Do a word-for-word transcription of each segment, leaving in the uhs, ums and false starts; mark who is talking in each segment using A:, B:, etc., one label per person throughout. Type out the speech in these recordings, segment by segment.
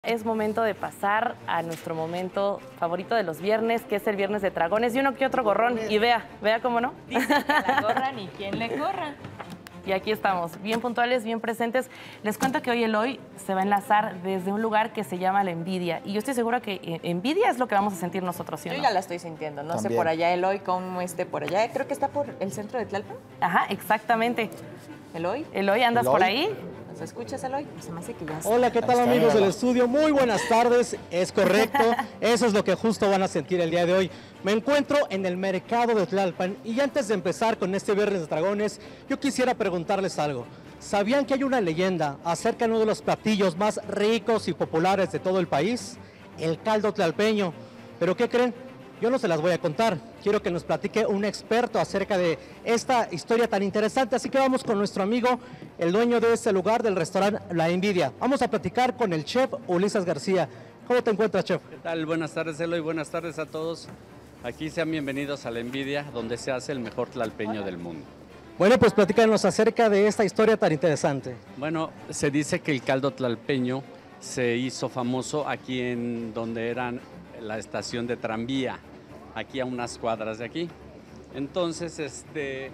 A: es momento de pasar a nuestro momento favorito de los viernes, que es el viernes de dragones y uno que otro gorrón. Y vea, vea cómo no.
B: Dicen que la gorra ni quien le corra.
A: Y aquí estamos, bien puntuales, bien presentes. Les cuento que hoy Eloy se va a enlazar desde un lugar que se llama La Envidia. Y yo estoy segura que envidia es lo que vamos a sentir nosotros, ¿sí o no?
B: Yo ya la estoy sintiendo. No
C: También.
B: sé por allá Eloy cómo esté por allá. Creo que está por el centro de Tlalpan.
A: Ajá, exactamente.
B: Eloy,
A: Eloy, ¿andas
C: Eloy.
A: por ahí?
B: ¿nos escuchas, Eloy? Se me hace que ya está.
D: Hola, ¿qué tal,
C: Ahí está,
D: amigos del
C: míralo.
D: estudio? Muy buenas tardes, es correcto, eso es lo que justo van a sentir el día de hoy. Me encuentro en el mercado de Tlalpan y antes de empezar con este Viernes de Dragones, yo quisiera preguntarles algo. ¿Sabían que hay una leyenda acerca de uno de los platillos más ricos y populares de todo el país? El caldo tlalpeño. ¿Pero qué creen? Yo no se las voy a contar. Quiero que nos platique un experto acerca de esta historia tan interesante. Así que vamos con nuestro amigo, el dueño de este lugar, del restaurante La Envidia. Vamos a platicar con el chef Ulises García. ¿Cómo te encuentras, chef?
E: ¿Qué tal? Buenas tardes, Eloy. Buenas tardes a todos. Aquí sean bienvenidos a La Envidia, donde se hace el mejor tlalpeño del mundo.
D: Bueno, pues platícanos acerca de esta historia tan interesante.
E: Bueno, se dice que el caldo tlalpeño se hizo famoso aquí en donde era la estación de tranvía, aquí a unas cuadras de aquí. Entonces, este,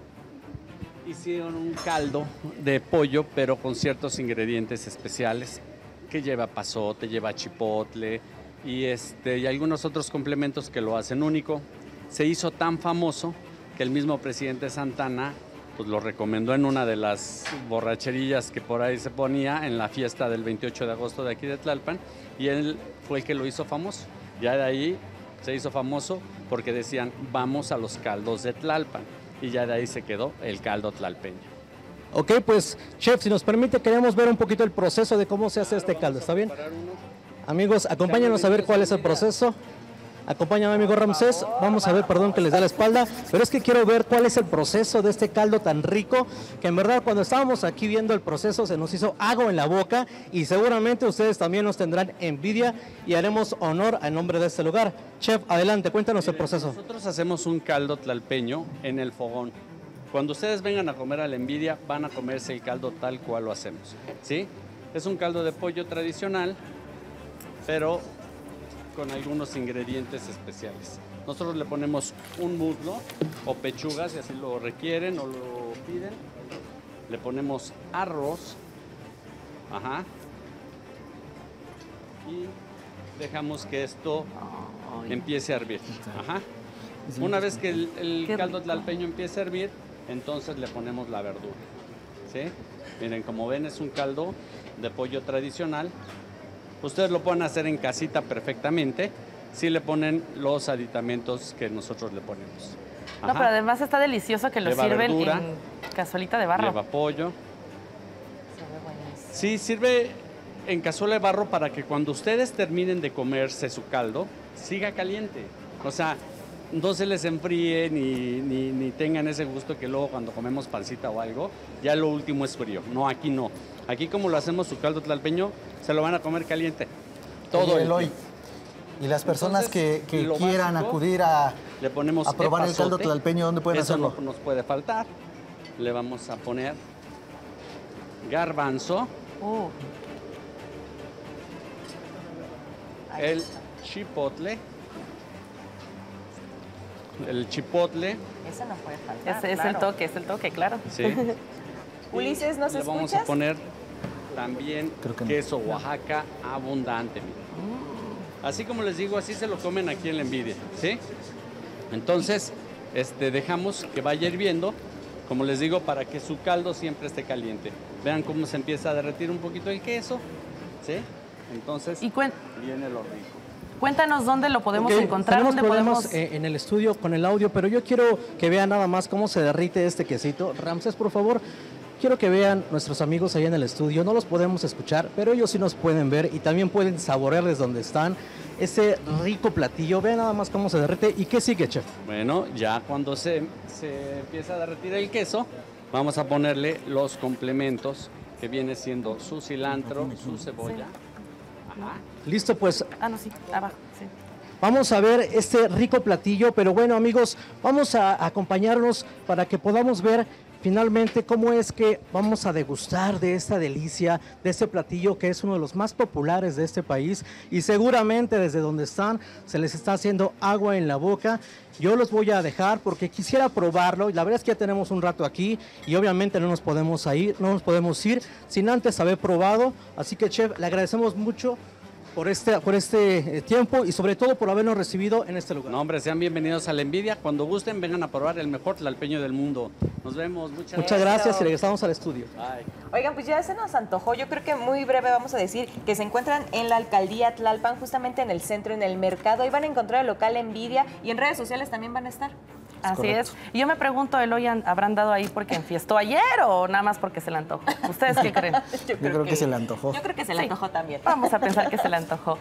E: hicieron un caldo de pollo, pero con ciertos ingredientes especiales, que lleva pasote, lleva chipotle y, este, y algunos otros complementos que lo hacen único. Se hizo tan famoso que el mismo presidente Santana pues, lo recomendó en una de las borracherillas que por ahí se ponía en la fiesta del veintiocho de agosto de aquí de Tlalpan, y él fue el que lo hizo famoso. Ya de ahí se hizo famoso porque decían, vamos a los caldos de Tlalpan, y ya de ahí se quedó el caldo tlalpeño.
D: Ok, pues, chef, si nos permite, queremos ver un poquito el proceso de cómo se hace este caldo, ¿está bien? Amigos, acompáñanos a ver cuál es el proceso. Acompáñame, amigo Ramsés. Vamos a ver, perdón que les da la espalda, pero es que quiero ver cuál es el proceso de este caldo tan rico, que en verdad cuando estábamos aquí viendo el proceso se nos hizo agua en la boca y seguramente ustedes también nos tendrán envidia y haremos honor al nombre de este lugar. Chef, adelante, cuéntanos el proceso.
E: Nosotros hacemos un caldo tlalpeño en el fogón. Cuando ustedes vengan a comer a La Envidia, van a comerse el caldo tal cual lo hacemos, ¿sí? Es un caldo de pollo tradicional, pero con algunos ingredientes especiales. Nosotros le ponemos un muslo o pechuga, si así lo requieren o lo piden. Le ponemos arroz, ajá, y dejamos que esto empiece a hervir, ajá. Una vez que el, el
A: Qué
E: caldo
A: rico.
E: tlalpeño empiece a hervir, entonces le ponemos la verdura, ¿sí? Miren, como ven, es un caldo de pollo tradicional. Ustedes lo pueden hacer en casita perfectamente si le ponen los aditamentos que nosotros le ponemos.
A: No,
E: Ajá.
A: pero además está delicioso que lo
E: Lleva
A: sirven
E: verdura.
A: en cazuelita de barro.
E: Lleva pollo.
B: Se ve buenísimo.
E: Sí, sirve en cazuela de barro para que cuando ustedes terminen de comerse su caldo, siga caliente. O sea, no se les enfríe ni, ni, ni tengan ese gusto que luego cuando comemos pancita o algo, ya lo último es frío. No, aquí no. Aquí como lo hacemos su caldo tlalpeño, se lo van a comer caliente. Todo
C: Oye,
E: el
C: Eloy,
E: tiempo.
C: y las personas
E: Entonces,
C: que, que
E: lo
C: quieran
E: básico,
C: acudir a,
E: Le ponemos
C: a probar el caldo
E: epazote.
C: tlalpeño, ¿dónde pueden
E: Eso
C: hacerlo?
E: no nos puede faltar. Le vamos a poner garbanzo,
A: Uh,
E: el chipotle, el chipotle,
B: Eso no puede faltar.
A: es, es el
B: claro.
A: toque, es el toque, claro.
E: ¿sí?
B: Ulises, ¿nos
E: Le vamos
B: escuchas?
E: a poner también
C: Creo que no.
E: queso Oaxaca abundante. Mira. Así como les digo, así se lo comen aquí en La Envidia, ¿sí? Entonces, este, dejamos que vaya hirviendo, como les digo, para que su caldo siempre esté caliente. Vean cómo se empieza a derretir un poquito el queso, ¿sí? Entonces,
A: Y cuen-
E: viene lo rico.
A: cuéntanos dónde lo podemos
D: Ok,
A: encontrar,
D: tenemos
A: dónde
D: problemas
A: podemos...
D: eh, en el estudio con el audio, pero yo quiero que vean nada más cómo se derrite este quesito. Ramsés, por favor, quiero que vean nuestros amigos allá en el estudio. No los podemos escuchar, pero ellos sí nos pueden ver y también pueden saborear desde donde están ese rico platillo. Vean nada más cómo se derrite. ¿Y qué sigue, chef?
E: Bueno, ya cuando se, se empieza a derretir el queso, vamos a ponerle los complementos, que viene siendo su cilantro, su cebolla. Ajá.
D: Listo, pues
A: Ah, no, sí, abajo, sí.
D: vamos a ver este rico platillo. Pero bueno, amigos, vamos a acompañarnos para que podamos ver finalmente, ¿cómo es que vamos a degustar de esta delicia, de este platillo que es uno de los más populares de este país? Y seguramente desde donde están se les está haciendo agua en la boca. Yo los voy a dejar porque quisiera probarlo. La verdad es que ya tenemos un rato aquí y obviamente no nos podemos ir, no nos podemos ir sin antes haber probado. Así que, chef, le agradecemos mucho por este, por este tiempo y sobre todo por habernos recibido en este lugar.
E: No, hombre, sean bienvenidos a La Envidia. Cuando gusten, vengan a probar el mejor tlalpeño del mundo. Nos vemos. Muchas,
D: Muchas gracias y regresamos al estudio.
E: Bye.
B: Oigan, pues ya se nos antojó. Yo creo que muy breve vamos a decir que se encuentran en la alcaldía Tlalpan, justamente en el centro, en el mercado. Ahí van a encontrar el local Envidia y en redes sociales también van a estar.
A: Así
C: correcto.
A: es. Y yo me pregunto, ¿Eloy habrán dado ahí porque enfiestó ayer o nada más porque se le antojó? ¿Ustedes qué creen?
C: Yo creo que se le antojó.
B: Yo creo que se le
A: Sí.
B: antojó también.
A: Vamos a pensar que se le antojó.